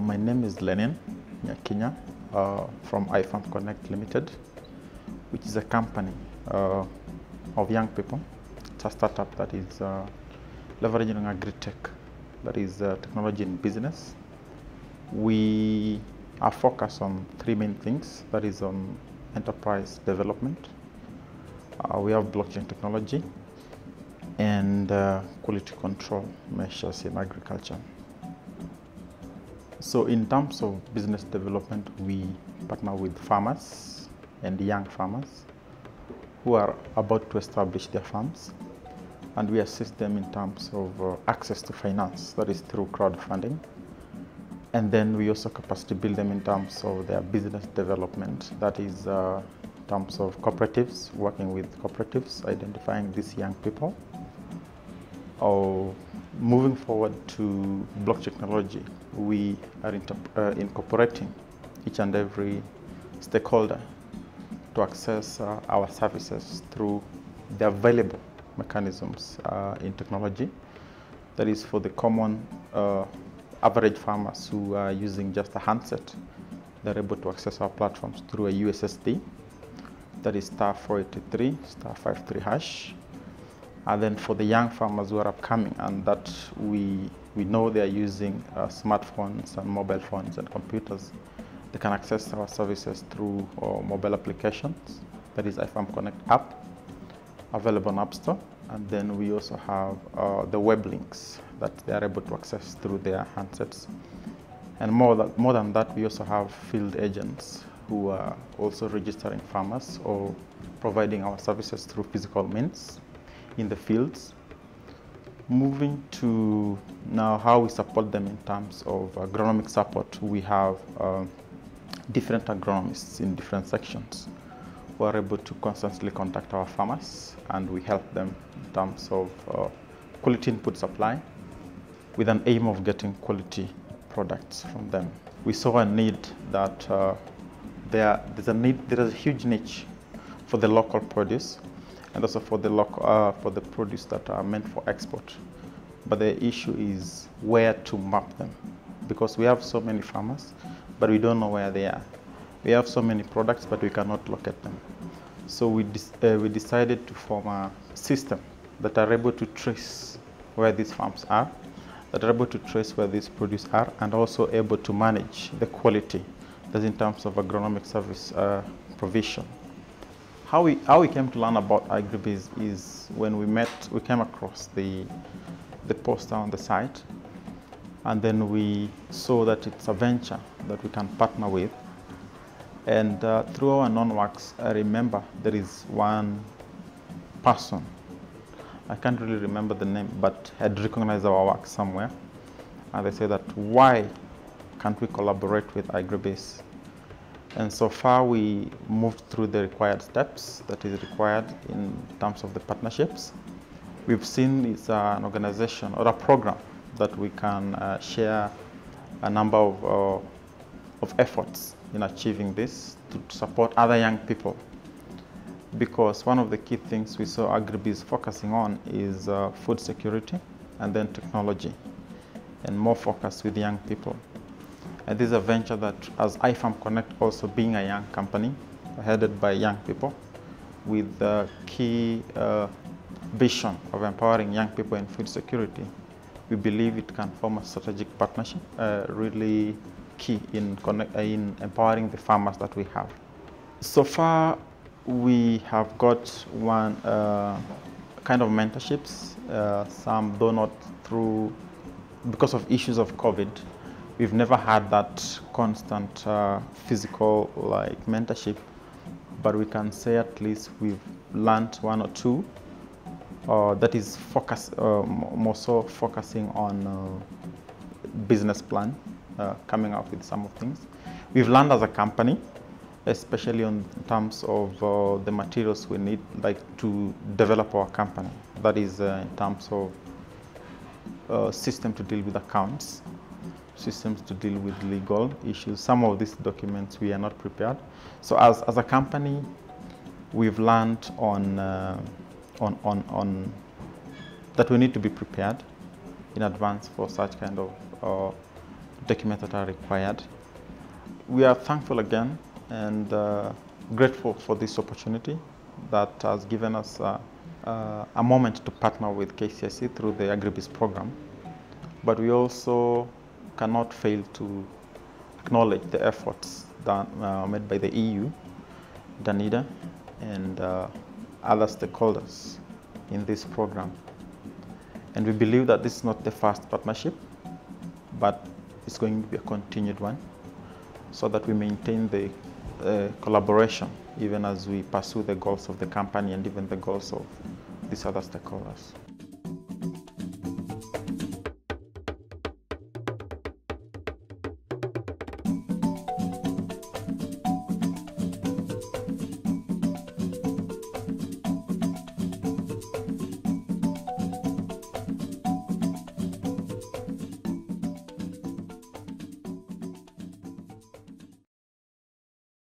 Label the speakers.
Speaker 1: My name is Lenin Nyakinya from iFarmKonnect Limited, which is a company of young people. It's a startup that is leveraging on agri-tech, that is technology in business. We are focused on three main things, that is on enterprise development. We have blockchain technology and quality control measures in agriculture. So in terms of business development, we partner with farmers and young farmers who are about to establish their farms, and we assist them in terms of access to finance, that is through crowdfunding. And then we also capacity build them in terms of their business development, that is in terms of cooperatives, working with cooperatives, identifying these young people. Or moving forward to blockchain technology, we are incorporating each and every stakeholder to access our services through the available mechanisms in technology. That is for the common average farmers who are using just a handset. They're able to access our platforms through a USSD, that is *483 *53 hash. And then for the young farmers who are upcoming and that we know they are using smartphones and mobile phones and computers, they can access our services through mobile applications. That is iFarmKonnect app, available on App Store. And then we also have the web links that they are able to access through their handsets. And more than that, we also have field agents who are also registering farmers or providing our services through physical means in the fields. Moving to now how we support them in terms of agronomic support, we have different agronomists in different sections who are able to constantly contact our farmers, and we help them in terms of quality input supply with an aim of getting quality products from them. We saw a need that there is a huge niche for the local produce, and also for the produce that are meant for export. But the issue is where to map them, because we have so many farmers, but we don't know where they are. We have so many products, but we cannot locate them. So we decided to form a system that are able to trace where these farms are, that are able to trace where these produce are, and also able to manage the quality, that's in terms of agronomic service provision. How we came to learn about AgriBiz is when we came across the poster on the site, and then we saw that it's a venture that we can partner with. And through our non-works, I remember there is one person, I can't really remember the name, but had recognized our work somewhere, and they said that why can't we collaborate with AgriBiz? And so far we moved through the required steps that is required in terms of the partnerships. We've seen it's an organization or a program that we can share a number of efforts in achieving this to support other young people. Because one of the key things we saw AgriBiz focusing on is food security and then technology, and more focus with young people. And this is a venture that, as iFarmKonnect also being a young company, headed by young people, with the key vision of empowering young people in food security, we believe it can form a strategic partnership, really key in empowering the farmers that we have. So far, we have got one kind of mentorships, some though not through, because of issues of COVID. We've never had that constant physical mentorship, but we can say at least we've learned one or two that is more so focusing on business plan, coming up with some of things. We've learned as a company, especially in terms of the materials we need to develop our company. That is in terms of system to deal with accounts, systems to deal with legal issues. Some of these documents we are not prepared. So as a company, we've learned on that we need to be prepared in advance for such kind of documents that are required. We are thankful again and grateful for this opportunity that has given us a moment to partner with KCSE through the AgriBiz program. But we also cannot fail to acknowledge the efforts that, made by the EU, Danida, and other stakeholders in this program. And we believe that this is not the first partnership, but it's going to be a continued one, so that we maintain the collaboration even as we pursue the goals of the company and even the goals of these other stakeholders.